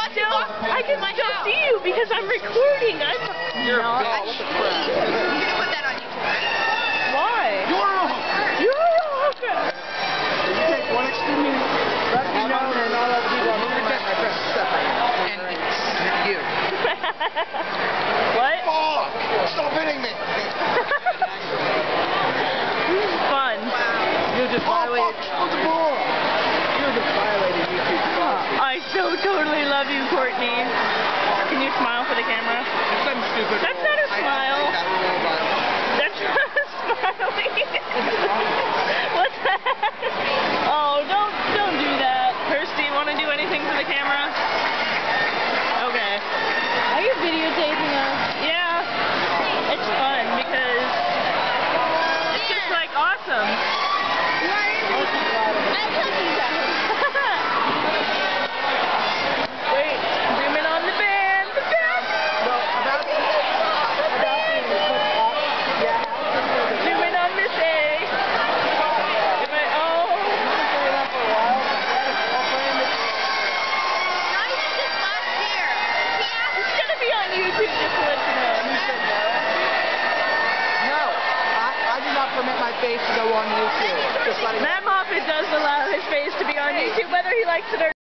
I can still see you because I'm recording. You're a bitch. You can put that on YouTube, right? Why? You're a hooker. You're a hooker. You take one extra minute. Let me know and all other people I'm going to get my friends separate. And you. What? Fuck! Stop hitting me! This is fun. You just violated. On the board. You just violated YouTube policy. I so totally love you, Courtney. Can you smile for the camera? Something stupid. That's not a smile. That's not a smile. What's that? Oh, don't do that. Kirsty, want to do anything for the camera? Okay. Are you videotaping us? Yeah. It's fun because it's just like awesome. Wait, zoom in on the band. The band. Zoom in on Miss A. It's gonna be on YouTube, just to let you know. No, I do not permit my face to go on YouTube. Just letting Matt Moffat does allow his face to be on YouTube, whether he likes it or not.